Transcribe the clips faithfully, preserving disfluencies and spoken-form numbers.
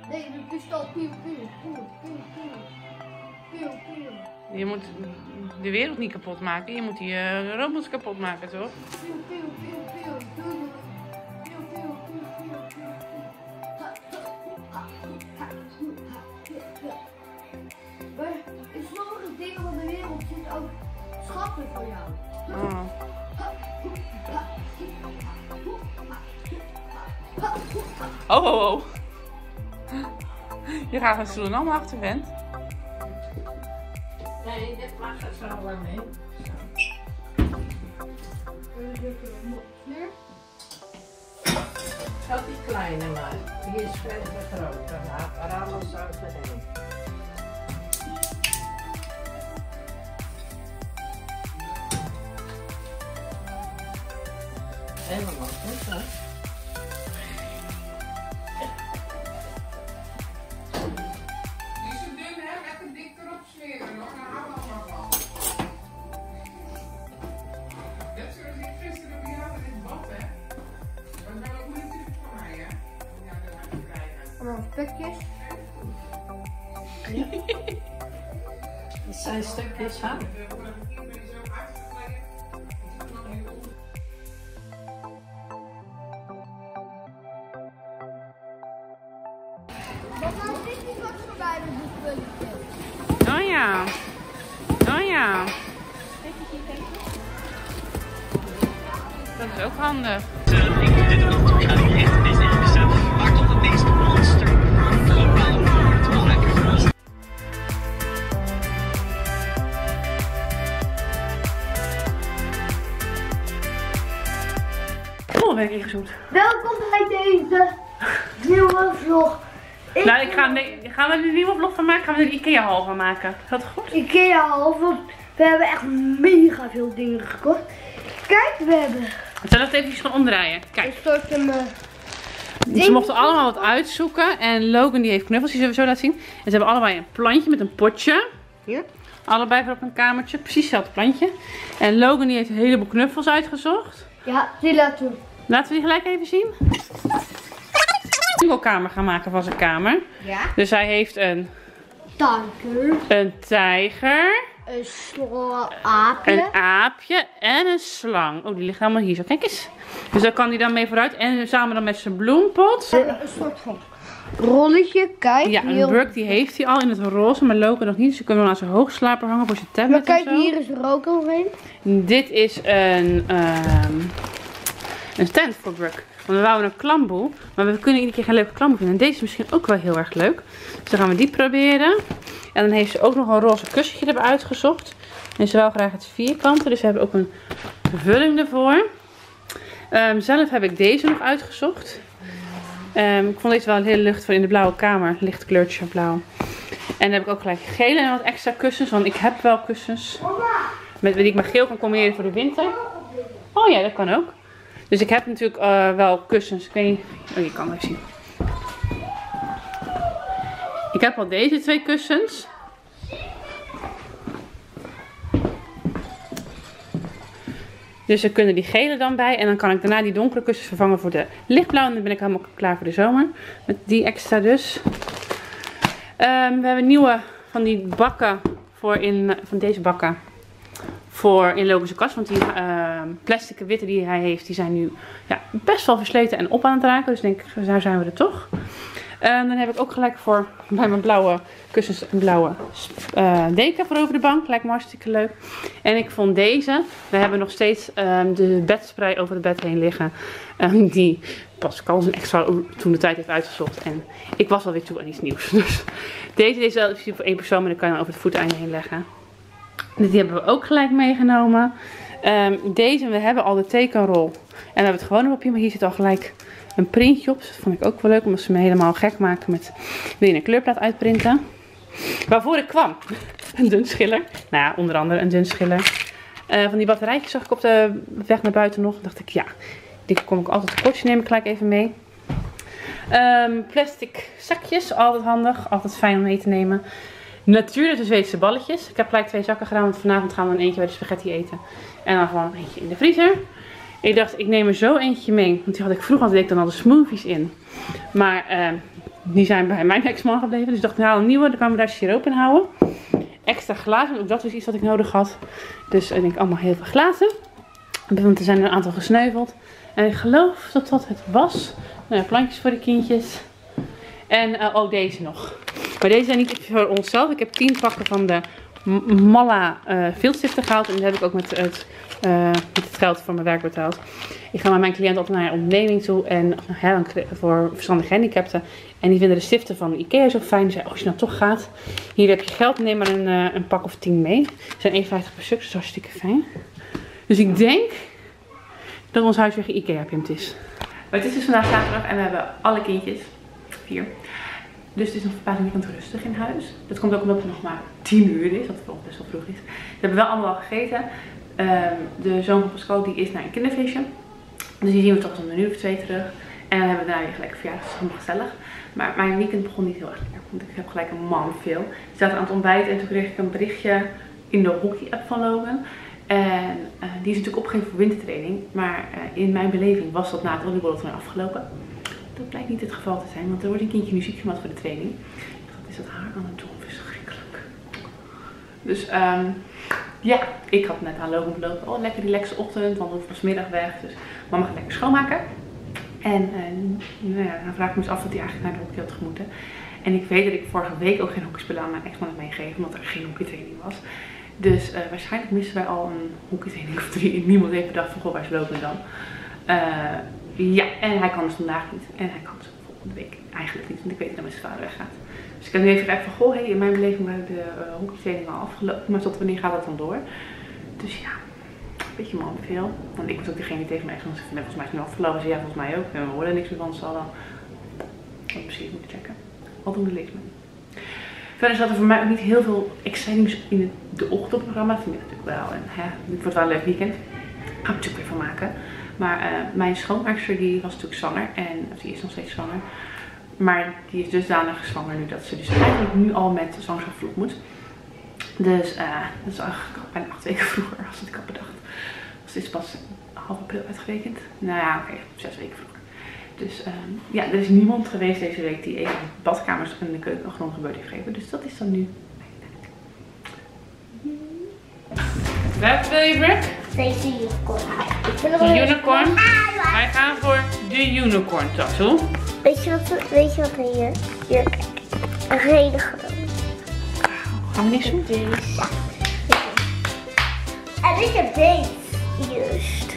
Nee, de pistool. Pieuw, pieuw, pieuw, pieuw, pieuw. Pieuw, pieuw. Je moet de wereld niet kapot maken. Je moet die uh, robots kapot maken, toch? Pieuw, pieuw, pieuw, pieuw. Pieuw, pieuw, pieuw, pieuw, pieuw. Maar in sommige dingen van de wereld zitten ook schatten voor jou. Oh. Oh, oh, oh. Je gaat een stoel allemaal achter, vent. Nee, dit mag er zo wel mee. Zo die kleine maar. Die is verder groter. Maar alles zou het erin. Helemaal goed, hè? Die is zo dun, hè? Lekker dik erop smeren, hoor. Daar houden we allemaal van. Net zoals ik gisteren bij jou in het bad, hè? Dat is wel een goede truc van mij, hè? Ja, dat maak je krijgen. Allemaal spekjes. Dat zijn stukjes hout. Wat nou is die straks voorbij met die spulletjes? Oh ja. Oh ja. Dat is ook handig. Dit waarschijnlijk echt een beetje ingesteld. Maar tot het meeste monster globale markt maken. Oh, ben ik ingezoomd. Welkom bij deze nieuwe vlog. Ik Nou, ik ga, nee, gaan we er een nieuwe vlog van maken? Gaan we er een Ikea haul van maken? Is dat goed? Ikea half, want we hebben echt mega veel dingen gekocht. Kijk, we hebben Zullen we het even gaan omdraaien? Kijk. een soort een... Uh, Ze mochten allemaal wat uitzoeken. En Logan die heeft knuffels, die zullen we zo laten zien. En ze hebben allebei een plantje met een potje. Hier. Allebei voor op een kamertje. Precies hetzelfde plantje. En Logan die heeft een heleboel knuffels uitgezocht. Ja, die laten we. Laten we die gelijk even zien. Een winkelkamer gaan maken van zijn kamer. Ja. Dus hij heeft een, Tijger. een tijger, Een sla aapje. een aapje en een slang. Oh, die ligt helemaal hier zo. Kijk eens. Dus daar kan hij dan mee vooruit. En samen dan met zijn bloempot. En een soort van rolletje. Kijk. Ja, een heel- Brooke die heeft hij al in het roze, maar Logan nog niet. Dus ze kunnen wel aan zijn hoogslaper hangen voor zijn Maar tablet kijk, en zo. hier is er ook omheen. Dit is een, ehm, een stand voor Brooke. Want we wouden een klamboe, maar we kunnen iedere keer geen leuke klamboe vinden. En deze is misschien ook wel heel erg leuk. Dus dan gaan we die proberen. En dan heeft ze ook nog een roze kussentje erbij uitgezocht. En ze wil graag het vierkante, dus we hebben ook een vulling ervoor. Um, zelf heb ik deze nog uitgezocht. Um, ik vond deze wel een hele lucht voor in de blauwe kamer. Licht kleurtje blauw. En dan heb ik ook gelijk gele en wat extra kussens. Want ik heb wel kussens met die ik met geel kan combineren voor de winter. Oh ja, dat kan ook. Dus ik heb natuurlijk uh, wel kussens. Ik weet niet. Oh, je kan het even zien. Ik heb al deze twee kussens. Dus er kunnen die gele dan bij. En dan kan ik daarna die donkere kussens vervangen voor de lichtblauw. En dan ben ik helemaal klaar voor de zomer. Met die extra dus. Um, we hebben nieuwe van die bakken voor in, van deze bakken. Voor in Logan's kast. Want die uh, plastic witte die hij heeft, die zijn nu ja, best wel versleten en op aan het raken. Dus ik denk, daar zijn we er toch. Um, dan heb ik ook gelijk voor bij mijn blauwe kussens een blauwe uh, deken voor over de bank. Lijkt me hartstikke leuk. En ik vond deze. We hebben nog steeds um, de bedspray over het bed heen liggen. Um, die Pascal een extra toen de tijd heeft uitgezocht. En ik was alweer toe aan iets nieuws. Dus deze is wel voor één persoon, maar dan kan je over het voeteinde heen leggen. Dus die hebben we ook gelijk meegenomen. Um, deze, we hebben al de tekenrol. En we hebben het gewone papier, maar hier zit al gelijk een printje op. Dus dat vond ik ook wel leuk, omdat ze me helemaal gek maken met weer een kleurplaat uitprinten. Waarvoor ik kwam. Een dunschiller. Nou ja, onder andere een dunschiller. Uh, van die batterijtjes zag ik op de weg naar buiten nog. Dacht ik, ja, die kom ik altijd tekort. Neem ik gelijk even mee. Um, plastic zakjes, altijd handig. Altijd fijn om mee te nemen. Natuurlijk de Zweedse balletjes. Ik heb gelijk twee zakken gedaan, want vanavond gaan we een eentje bij de spaghetti eten. En dan gewoon eentje in de vriezer. Ik dacht, ik neem er zo eentje mee. Want die had ik vroeger altijd dan al de smoothies in. Maar uh, die zijn bij mijn ex-man gebleven. Dus ik dacht, nou een nieuwe, dan kan we daar siroop in houden. Extra glazen, want ook dat was iets wat ik nodig had. Dus ik denk allemaal heel veel glazen. Want er zijn er een aantal gesneuveld. En ik geloof dat dat het was. Nou, ja, plantjes voor de kindjes. En uh, oh, deze nog. Maar deze zijn niet voor onszelf. Ik heb tien pakken van de Malla uh, viltstiften gehaald. En die heb ik ook met het, uh, met het geld van mijn werk betaald. Ik ga met mijn cliënt altijd naar een onderneming toe. En hè, voor verstandige gehandicapten. En die vinden de stiften van Ikea zo fijn. Dus als je nou toch gaat. Hier heb je geld. Neem maar een, uh, een pak of tien mee. Ze zijn één vijftig per stuk. Dat is hartstikke fijn. Dus ik denk dat ons huis weer ge-Ikea-pimpt is. Maar het is dus vandaag zaterdag. En we hebben alle kindjes. Vier. Dus het is nog verbazingwekkend rustig in huis. Dat komt ook omdat het nog maar tien uur is. Wat voor best wel vroeg is. We hebben wel allemaal al gegeten. Um, de zoon van Pascal die is naar een kinderfeestje. Dus die zien we toch om een uur of twee terug. En dan hebben we daarna weer gelijk verjaardag. Dat is helemaal gezellig. Maar mijn weekend begon niet heel erg lekker. Want ik heb gelijk een man veel. Ik zat aan het ontbijten en toen kreeg ik een berichtje in de hockey-app van Logan. En uh, die is natuurlijk opgegeven voor wintertraining. Maar uh, in mijn beleving was dat na het volleybaltoernooi afgelopen. Dat blijkt niet het geval te zijn, want er wordt een kindje nu ziek gemaakt voor de training. Dat is dat haar aan het doen, verschrikkelijk. Dus um, ja, ik had net aan Logan beloofd, oh lekker relaxe ochtend, want we was middag weg. Dus mama gaat lekker schoonmaken. En uh, nou ja, dan vraag ik me eens af dat hij eigenlijk naar de hockey had gemoeten. En ik weet dat ik vorige week ook geen hockeyspullen aan mijn ex-man heb meegegeven, omdat er geen hockeytraining was. Dus uh, waarschijnlijk missen wij al een hockeytraining of drie. Niemand heeft bedacht van, goh, waar is Logan dan? Uh, Ja, en hij kan dus vandaag niet. En hij kan dus volgende week eigenlijk niet, want ik weet dat hij met zijn vader weggaat. Dus ik heb nu even gevraagd van, goh, hey, in mijn beleving waren de uh, hockeytrainingen al afgelopen. Maar tot wanneer gaat dat dan door? Dus ja, een beetje man veel. Want ik was ook degene die tegen mij zei, volgens mij is het nu afgelopen. Ze ja, volgens mij ook. En we hoorden niks meer van, zal dan wat precies moeten checken. Wat doen de leesmen? Verder zat er voor mij ook niet heel veel exciting in het, de ochtendprogramma. Dat vind ik natuurlijk wel. En hè, dit wordt wel een leuk weekend. Daar ga ik natuurlijk weer van maken. Maar uh, mijn schoonmaakster die was natuurlijk zwanger. En of die is nog steeds zwanger. Maar die is dusdanig zwanger nu dat ze dus eigenlijk nu al met zwangerschapsverlof moet. Dus uh, dat is eigenlijk al bijna acht weken vroeger als ik had bedacht. Dus dit is pas half april uitgerekend. Nou ja, oké, okay, zes weken vroeger. Dus uh, ja, er is niemand geweest deze week die even badkamers en de keuken een grondige beurt heeft gegeven. Dus dat is dan nu. Welke wil je, Brick? Deze unicorn. Ik vind De unicorn. Wij gaan voor de unicorn tattoo. Weet je wat, weet je wat er hier? Hier, kijk. Een hele grote. Gaan we niet doen? Deze. En ik heb deze. Juist.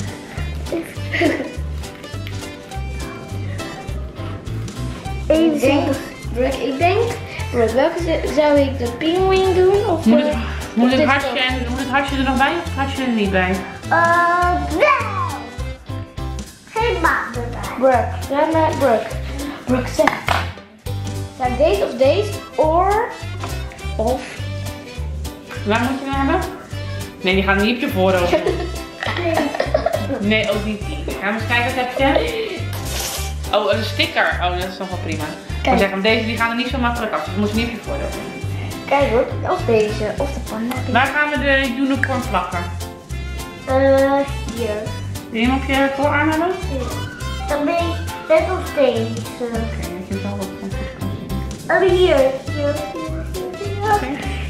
Even Brooke, ik denk, Brooke, welke zou ik de pinguïn doen? Of Moet de, het, moet, het dit hartje, en, moet het hartje er nog bij of het hartje er niet bij? Uh, wel. Geen maan erbij. Brooke, zeg maar, Brooke. Brooke, zeg. Zijn deze of deze? Or, of. Waar moet je nou hebben? Nee, die gaan niet op je voorhoofd doen. Nee, ook niet die. Ga eens kijken, wat heb je? Oh, een sticker. Oh, dat is nog wel prima. Ik wil zeggen, deze die gaan er niet zo makkelijk af. Dus dat moet je niet op je voorhoofd doen. Kijk hoor, of deze, of de panda. Waar gaan we de unicorn plakken? Eh, uh, hier. Wil je hem op je voorarm hebben? Ja. Dan ben je net als deze. Oké, okay, dat je het al wat van goed kan zien. Oh, hier. Hier, hier, hier. Oké.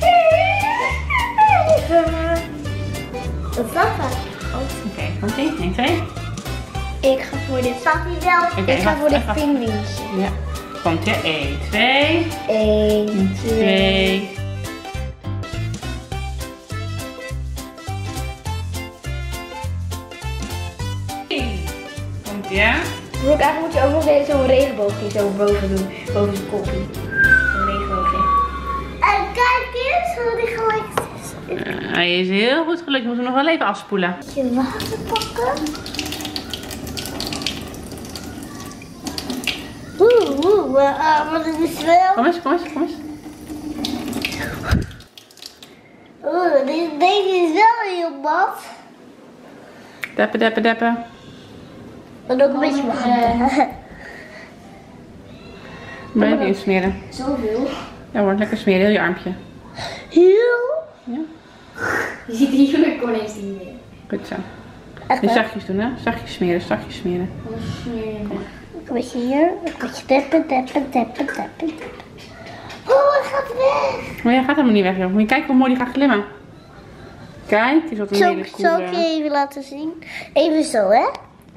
Dat staat er. Oké, komt ie? één, twee. Ik ga voor dit. Staat hij wel? Okay, ik ga voor dit even. pinguïntje. Ja. Komt ie? één, twee. één, twee. Komt ie, hè? Brooke, eigenlijk moet je ook nog zo'n regenboogje zo boven doen. Boven zijn kopje. Een regenboogje. En kijk eens hoe die gelijk is. Uh, hij is heel goed gelukt. Moeten we nog wel even afspoelen. Je water pakken. Oeh, oeh, uh, maar dit is wel. Kom eens, kom eens, kom eens. Oeh, deze is wel heel bad. Deppen, deppen, deppen. En ook een beetje warm. Maar even insmeren. Zoveel. Ja hoor, lekker smeren, heel je armpje. Heel? Ja. Je ziet die unicorn heeft niet meer. Goed zo. Echt Dus waar? zachtjes doen, hè? Zachtjes smeren, zachtjes smeren. Dan smeer je weg. Een beetje hier, een beetje tappen, tappen, tappen, tappen. Oh, het gaat weg. Maar jij gaat helemaal niet weg, joh. Moet je kijken hoe mooi die gaat glimmen. Kijk, die is wat een Zal, hele zal ik coole. je even laten zien? Even zo, hè?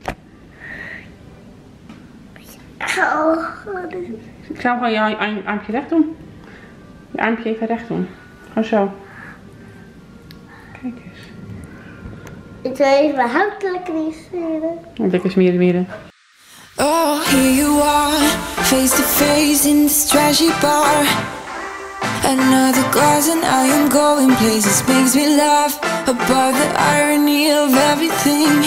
Oh, wat is het? Ik zou gewoon je arm- armpje recht doen. Je armpje even recht doen. Gewoon zo. Kijk eens. Ik wil even mijn hand lekker smeren. Want lekker smeren, smeren. Oh, here you are, face to face in this trashy bar. Another glass and I am going places. Makes me laugh about the irony of everything.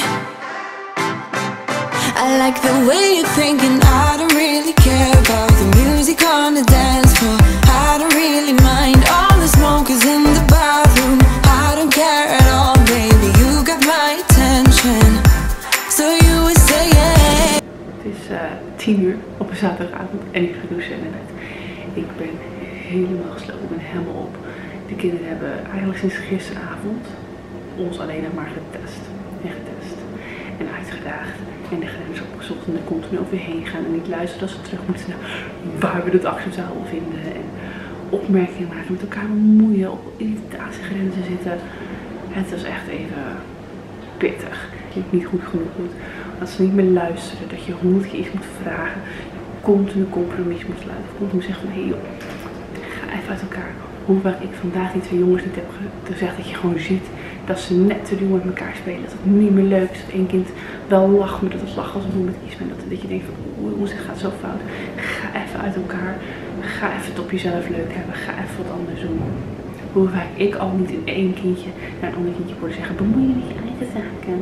I like the way you're thinking. I don't really care about the music on the dance floor. I don't really mind all the smokers in the bathroom. I don't care at all, baby. You got my attention. So you were saying. Het is uh, tien uur op een zaterdagavond en ik ga douchen in bed. Ik ben helemaal gesloopt, ik ben helemaal op. De kinderen hebben eigenlijk sinds gisteravond ons alleen nog maar getest en getest en uitgedaagd en de grens opgezocht en er continu over heen gaan en niet luisteren als ze terug moeten naar waar we het acceptabel vinden en opmerkingen maken, met elkaar bemoeien, op irritatiegrenzen zitten. Het was echt even pittig. Niet goed genoeg doet. Dat ze niet meer luisteren, dat je honderd keer iets moet vragen, continu compromis moet sluiten. Of continu zeggen van hé hey joh, ga even uit elkaar. Hoewel ik vandaag die twee jongens niet heb gezegd dat je gewoon ziet dat ze net te doen met elkaar spelen. Dat het niet meer leuk is. Dat één kind wel lacht, maar dat het lachen als een met iets bent. Dat, dat je denkt van oeh, het gaat zo fout. Ga even uit elkaar. Ga even het op jezelf leuk hebben. Ga even wat anders doen. Hoe vaak ik al niet in één kindje naar een ander kindje hoorde zeggen, bemoei je met je eigen zaken.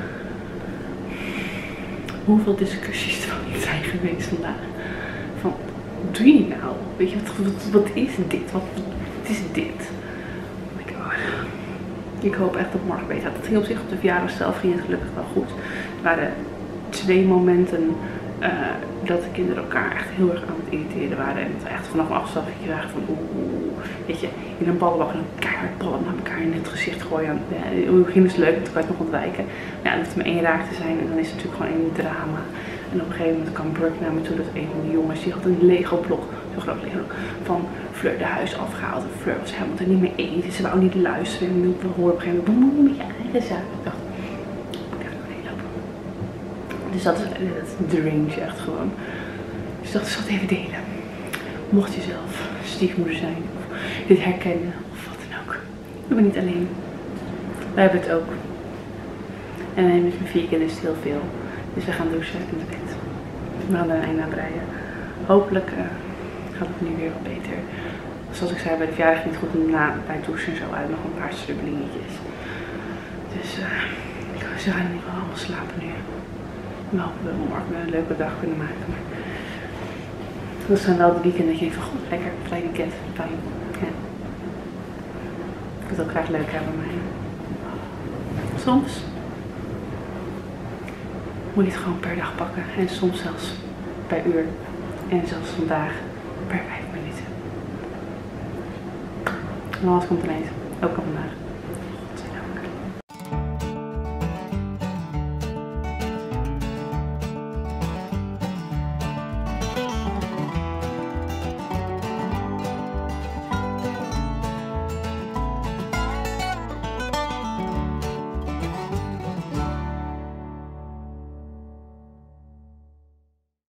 Hoeveel discussies er wel niet zijn geweest vandaag. Van, wat doe je nou? Weet je, wat, wat, wat is dit? Wat, wat is dit? Oh my god. Ik hoop echt dat morgen beter gaat. Het ging op zich op de verjaardag zelf ging het gelukkig wel goed. Er waren twee momenten uh, dat de kinderen elkaar echt heel erg aan het irriteren waren. En het echt vanaf een afstand waren van oeh, weet je, in een ballenbak en een keihard ballen naar elkaar in het gezicht gooien. Ja, in het begin is het leuk, toen kan je het nog ontwijken. Ja, het hoeft maar één raak te zijn en dan is het natuurlijk gewoon één drama. En op een gegeven moment kwam Brooke naar me toe, dat een van de jongens, die had een Lego blok, zo'n groot Lego blok, van Fleur de huis afgehaald. En Fleur was helemaal er niet mee eens, ze wou niet luisteren. En we hoorden op een gegeven moment, bemoei je met je eigen zaak. Ik dacht, ik moet even naar beneden lopen. Dus dat is, dat is de range echt gewoon. Dus dat is wat even delen. Mocht je zelf stiefmoeder zijn, of dit herkennen, of wat dan ook. Ik ben niet alleen. Wij hebben het ook. En met mijn vier kinderen is het heel veel. Dus we gaan douchen in de bed. We gaan er een eind aan breien. Hopelijk uh, gaat het nu weer wat beter. Zoals ik zei, bij de verjaardag ging het goed na, bij het douchen en zo uit nog een paar strubbelingetjes. Dus uh, ze gaan in ieder geval allemaal slapen nu. We hopen dat we morgen een leuke dag kunnen maken. Maar dat zijn wel de weekenden dat je denkt van god, lekker, vrij weekend, fijn. Ja. Ik wil het ook graag leuk hebben, maar soms moet je het gewoon per dag pakken. En soms zelfs per uur. En zelfs vandaag per vijf minuten. En alles komt ineens. Ook al vandaag.